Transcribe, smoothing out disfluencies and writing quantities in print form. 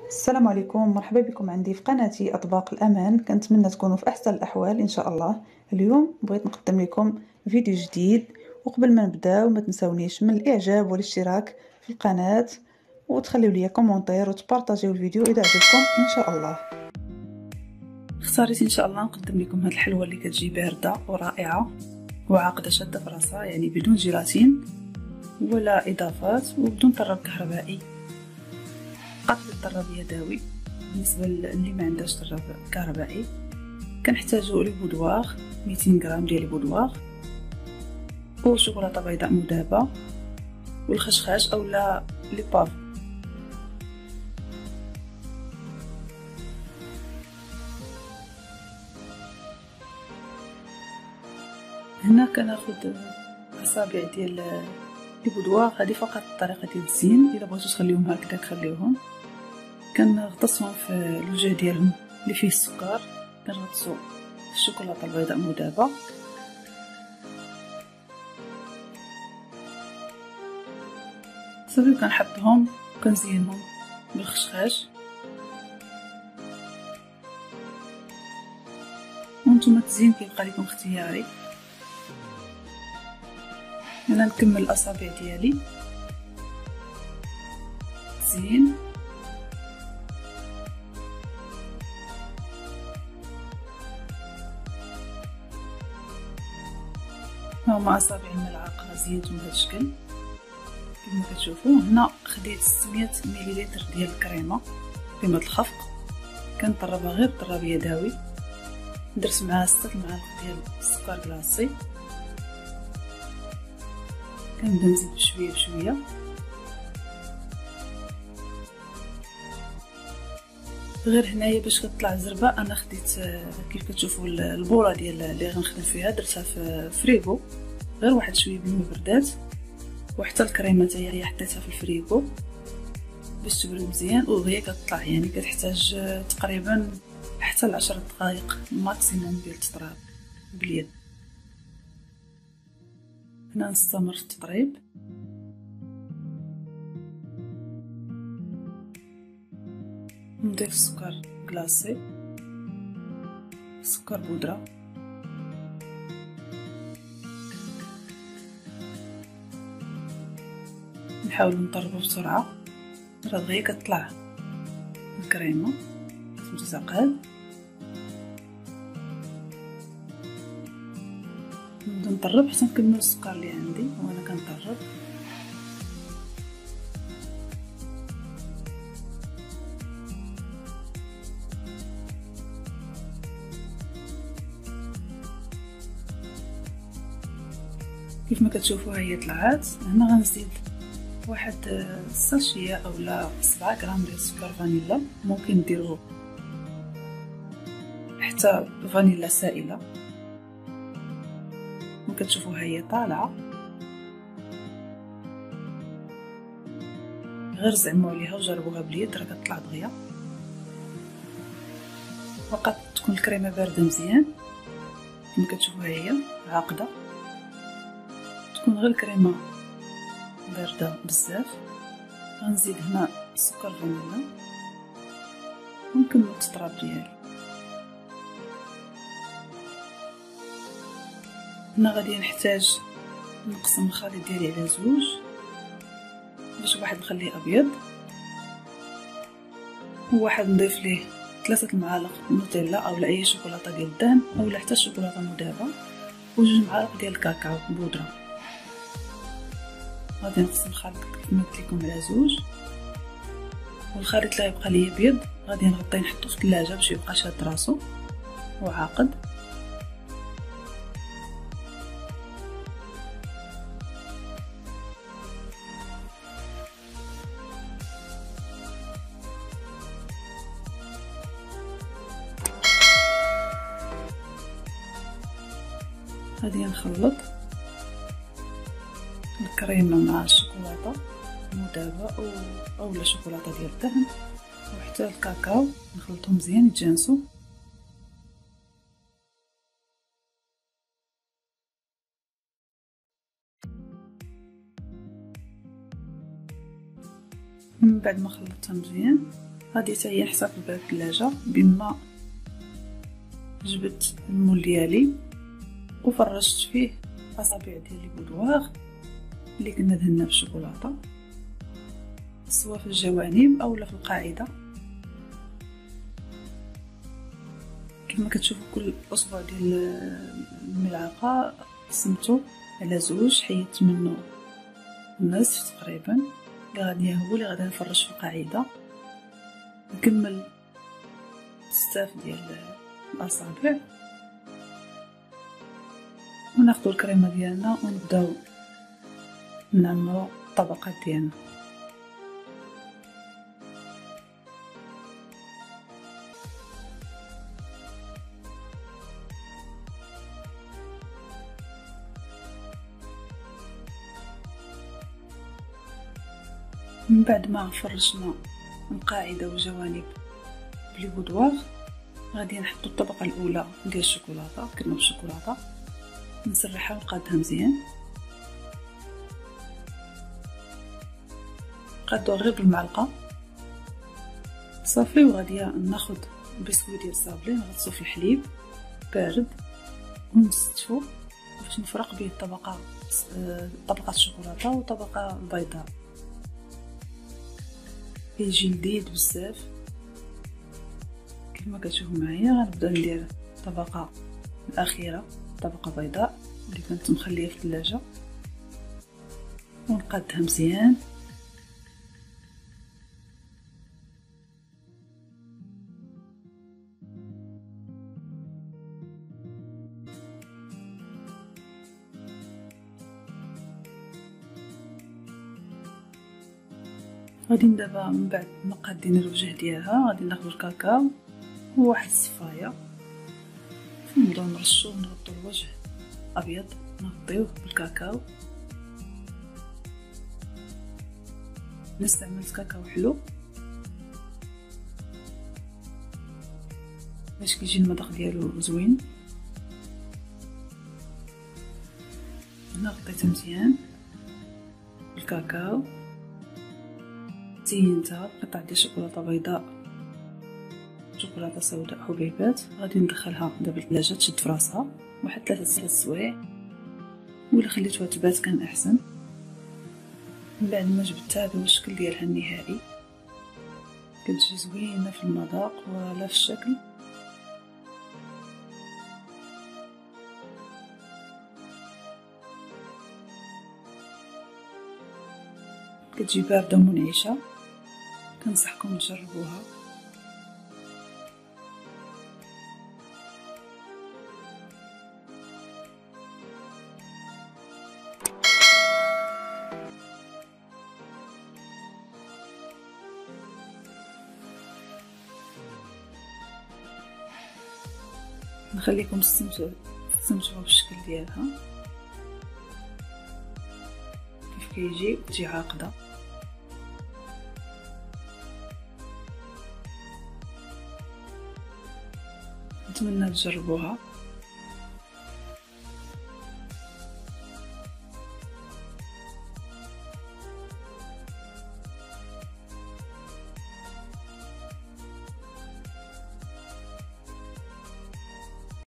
السلام عليكم، مرحبا بكم عندي في قناتي أطباق الأمان. كنتمنى تكونوا في أحسن الأحوال إن شاء الله. اليوم بغيت نقدم لكم فيديو جديد، وقبل ما نبداو ما تنسونيش من الإعجاب والاشتراك في القناة، وتخليو لي كومنتير وتبارطاجيو الفيديو إذا عجبكم إن شاء الله. اختاريت إن شاء الله نقدم لكم هاد الحلوى اللي كتجي باردة ورائعة وعاقدة شادة في راسها، يعني بدون جيلاتين ولا إضافات وبدون طراب كهربائي، فقط بالطراب يدوي. بالنسبه اللي ما عندهاش طراب كهربائي كنحتاجو لي بودواغ 200 غرام ديال البودواغ، وشوكولاته بيضاء مذابه، والخشخاش اولا لي باف. هنا كناخد اصابع ديال البودواغ، هذه فقط طريقه ديال الزين. الا بغيتو تخليوهم هكذا خليوهم. كنغطسهم في الوجه ديالهم اللي فيه السكر، كنغطسو في الشوكولاته البيضاء مذابه، صافي كنحطهم وكنزينهم بالخشخاش. وانتم التزيين كيبقى لكم اختياري. انا نكمل الاصابع ديالي زين. هما اصابع الملعقه زينتهم بهذا الشكل كما كتشوفوا. هنا خديت 600 مليلتر ديال الكريمه، كريمه الخفق، كنطربها غير طراب يدوي. درت معها 6 المعالق ديال السكر كلاصي، كنبدا نزيد بشويه بشويه. غير هنايا باش كتطلع الزربه انا خديت كيف كتشوفوا البوله ديال اللي غنخدم فيها درتها في فريغو، غير واحد شويه بالماء بردات، وحتى الكريمه حتى هي حطيتها في الفريغو باش تبرد مزيان. وهي كتطلع يعني كتحتاج تقريبا حتى ل10 دقائق ماكسيموم ديال التطراب باليد. هنا نستمر في التطريب. نضيف السكر كلاصي، سكر بودره، نحاول نطربو بسرعه. راه دغيا كتطلع الكريمه متزقال. نبدا نطرب حتى نكمل السكر اللي عندي وانا كنطرب. كيف ما كتشوفوا هي طلعت. هنا غنزيد واحد الساشيه اولا 7 غرام ديال السكر فانيلا، ممكن ديروا حتى فانيلا سائله. كتشوفوا هي طالعه، غير زعموا عليها وجربوها باليد راه كتطلع دغيا. فقط تكون الكريمه بارده مزيان كما كتشوفوا هي عاقده، تكون غير الكريمه بارده بزاف. غنزيد هنا سكر فانيلا ونكمل التطراب ديالي. هنا غادي نحتاج نقسم الخليط ديالي على زوج، باش واحد نخليه ابيض وواحد نضيف ليه 3 المعالق نوتيلا اولا اي شوكولاته ديال الدهن اولا حتى الشوكولاته مذابه، وجوج معالق ديال الكاكاو بودره. غادي نقسم الخليط كما قلت لكم على زوج، والخليط اللي يبقى لي ابيض غادي نغطيه نحطو في الثلاجه باش يبقى شاد راسو وعاقد. غادي نخلط الكريمه مع الشوكولاته المذابه اولا شوكولاته ديال الدهن وحتى الكاكاو، نخلطهم مزيان يتجانسوا. من بعد ما خلطتها مزيان غادي حتى هي نحطها في الباب الثلاجه. بما جبت المول ديالي وفرشت فيه اصابع ديال لي بودواغ اللي كنا دهنا بالشوكولاته، سواء في الجوانب اولا في القاعده. كما كتشوفوا كل اصبع ديال الملعقه قسمته على زوج، حيدت منه النصف تقريبا اللي هو اللي غادي نفرش في القاعده. نكمل بزاف ديال الاصابع وناخذ الكريمه ديالنا ونبداو نعمروا الطبقات ديالنا. من بعد ما فرشنا القاعده والجوانب بلي بودواغ، غادي نحطو الطبقه الاولى ديال الشوكولاته، كريمه بالشوكولاته، نسرحها ونقادها مزيان. نقادوها غير بالمعلقه صافي. وغادي ناخذ بسكويت ديال الصابلي نغطسو في الحليب بارد ونستفو باش نفرق به طبقه الشوكولاته وطبقه البيضاء. كيجي لذيذ بزاف. كما كتشوفوا معايا غنبدا ندير الطبقه الاخيره، طبقه بيضاء اللي كنت مخليها في الثلاجه، ونقادها مزيان. غادي دابا من بعد ما قادين الوجه ديالها غادي ناخذ الكاكاو وواحد الصفايه، ونبداو نرشو ونغطو الوجه ابيض، نغطيوه بالكاكاو. استعملت كاكاو حلو باش كيجي المذاق ديالو زوين. هنا غطيته مزيان بالكاكاو، زينتها بقطع ديال شوكولاته بيضاء، شوكولاته سوداء حبيبات. غادي ندخلها دابا الثلاجه تشد في راسها واحد 3 سوايع، ولا خليتوها تبات كان احسن. من بعد ما جبتها هذا هو الشكل ديالها النهائي، كتجي زوينه في المذاق ولا في الشكل. كتجي بارده ومنعشه، كنصحكم تجربوها. نخليكم تستمتعوا بالشكل ديالها كيف كيجي، تجي عاقده. نتمنى تجربوها.